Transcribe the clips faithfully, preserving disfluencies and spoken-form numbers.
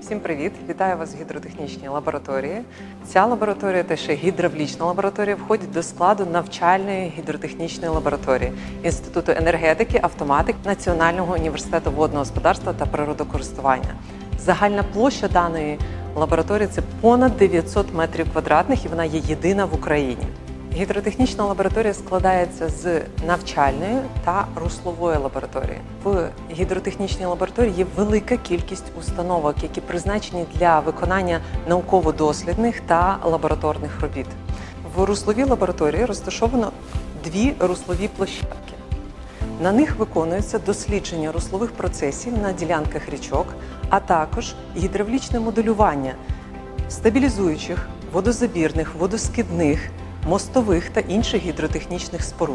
Всім привіт! Вітаю вас в гідротехнічній лабораторії. Ця лабораторія та ще гідравлічна лабораторія входить до складу навчальної гідротехнічної лабораторії Інституту енергетики, автоматики Національного університету водного господарства та природокористування. Загальна площа даної лабораторії – це понад дев'ятсот метрів квадратних і вона є єдина в Україні. Гідротехнічна лабораторія складається з навчальної та руслової лабораторії. В гідротехнічній лабораторії є велика кількість установок, які призначені для виконання науково-дослідних та лабораторних робіт. В русловій лабораторії розташовано дві руслові площадки. На них виконується дослідження руслових процесів на ділянках річок, а також гідравлічне моделювання стабілізуючих, водозабірних, водоскидних, мостових та інших гідротехнічних споруд.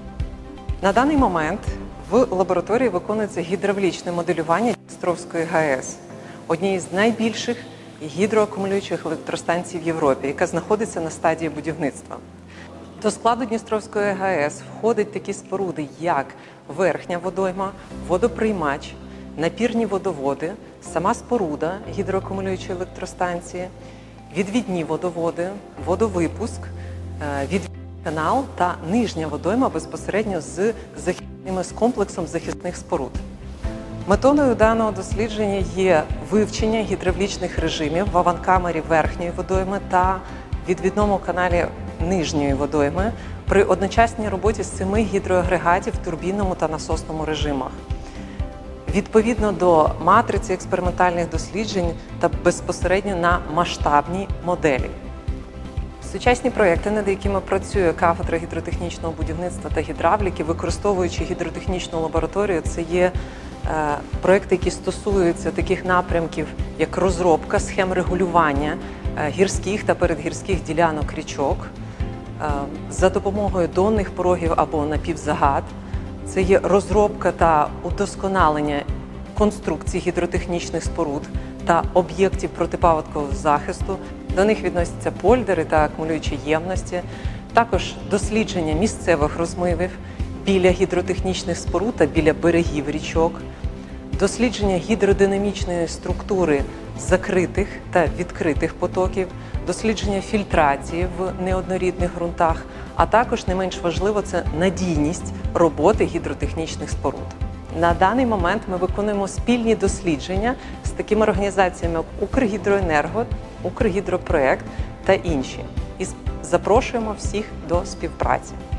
На даний момент в лабораторії виконується гідравлічне моделювання Дністровської ГАЕС, однієї з найбільших гідроакумулюючих електростанцій в Європі, яка знаходиться на стадії будівництва. До складу Дністровської ГАЕС входять такі споруди, як верхня водойма, водоприймач, напірні водоводи, сама споруда гідроакумулюючої електростанції, відвідні водоводи, водовипуск, відвідний канал та нижня водойма безпосередньо з захисними з комплексом захисних споруд. Метою даного дослідження є вивчення гідравлічних режимів в аванкамері верхньої водойми та відвідному каналі нижньої водойми при одночасній роботі з семи гідроагрегатів в турбінному та насосному режимах. Відповідно до матриці експериментальних досліджень та безпосередньо на масштабній моделі. Сучасні проєкти, над якими працює кафедра гідротехнічного будівництва та гідравліки, використовуючи гідротехнічну лабораторію, це є е, проєкти, які стосуються таких напрямків, як розробка схем регулювання е, гірських та передгірських ділянок річок е, за допомогою донних порогів або напівзагад. Це є розробка та удосконалення конструкцій гідротехнічних споруд та об'єктів протипаводкового захисту. До них відносяться польдери та акумулюючі ємності, також дослідження місцевих розмивів біля гідротехнічних споруд та біля берегів річок, дослідження гідродинамічної структури закритих та відкритих потоків, дослідження фільтрації в неоднорідних ґрунтах, а також, не менш важливо, це надійність роботи гідротехнічних споруд. На даний момент ми виконуємо спільні дослідження з такими організаціями, як Укргідроенерго, Укргідропроект та інші. І запрошуємо всіх до співпраці.